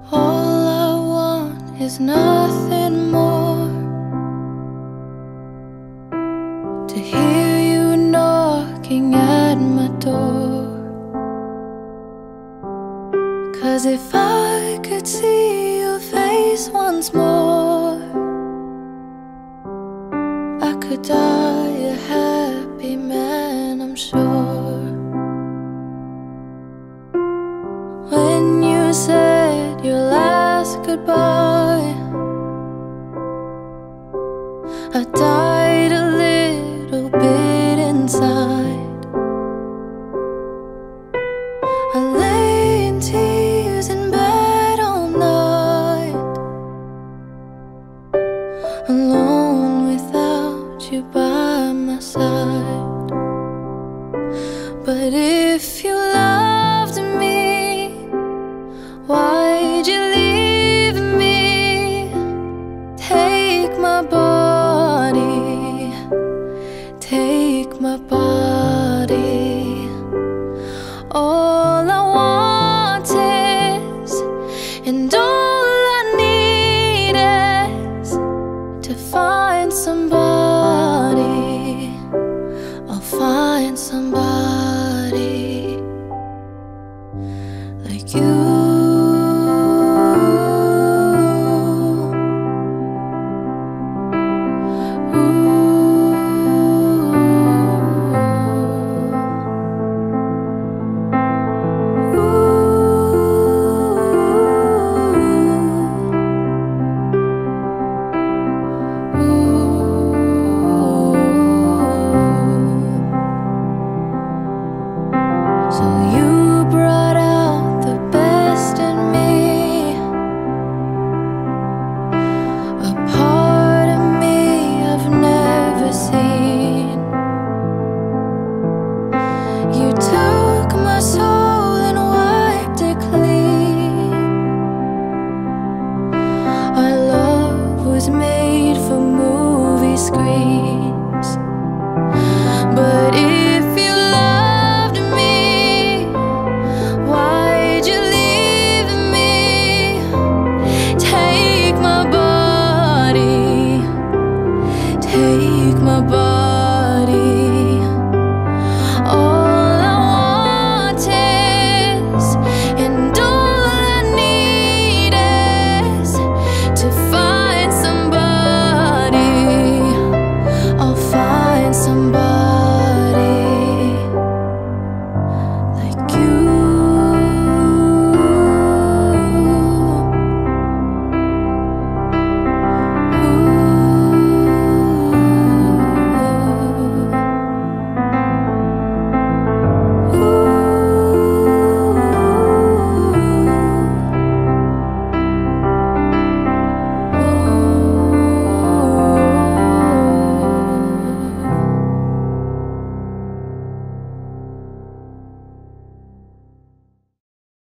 All I want is nothing more, to hear you knocking at my door. 'Cause if I could see your face once more, I could die a happy man, I'm sure. When you said your last goodbye, I died a little bit inside. I lay in tears in bed all night, alone without you by my side. But if you loved me, why'd you leave me? Take my body, take my body. All I want is, and